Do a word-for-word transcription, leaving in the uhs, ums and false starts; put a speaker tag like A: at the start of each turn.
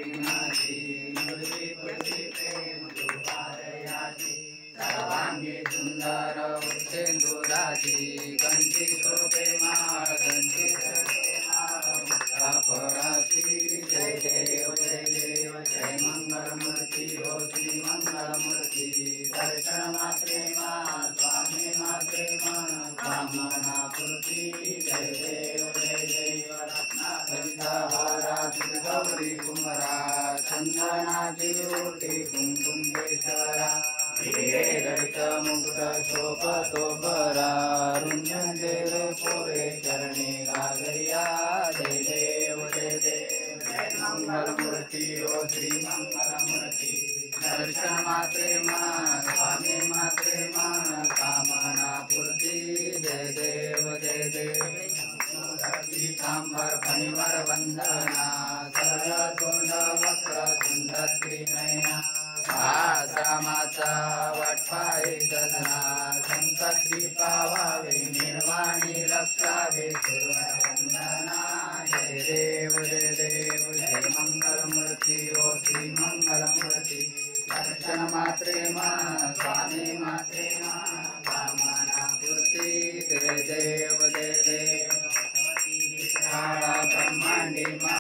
A: विघ्नाची मुरली पुरती प्रेम तुपारयाची सर्वांगी सुंदर उच्चेंदुराची कंठी शोभे माळ कंठी शोभे माळ मुक्ताफळाची जय देव जय देव जय मंगलमूर्ती हो श्री मंगलमूर्ती दर्शन मात्रे मा स्वामी मात्रे मा कामना पूर्ती जय देव जय देव रत्नागंधहारा गौरी कुमरा चंदनाची ओटी कुंकुमेश्वरा हिरे ललित मुकुट शोभतो बरा रुंजन देव पोरे चरणी घागरिया जय देव जय देव जय मंगलमूर्ती ओ श्री मंगलमूर्ती दर्शन मात्रे मा स्वामी मात्रे मा कामना पूर्ती जय देव जय देव पीतांबर फणिवर वंदना सरळ तोंड वक्र तुंड त्रिनयना आश्रमाचा वाटपाई सजना संकट पावावे निर्वाणी रक्षावे सुरवंदना जय देव जय देव जय मंगलमूर्ती ओ श्री मंगलमूर्ती दर्शन मात्रे मा